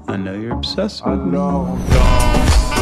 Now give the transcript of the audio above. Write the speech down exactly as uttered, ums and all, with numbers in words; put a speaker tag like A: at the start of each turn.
A: I know you're obsessed
B: I
A: with me.
B: know, dog.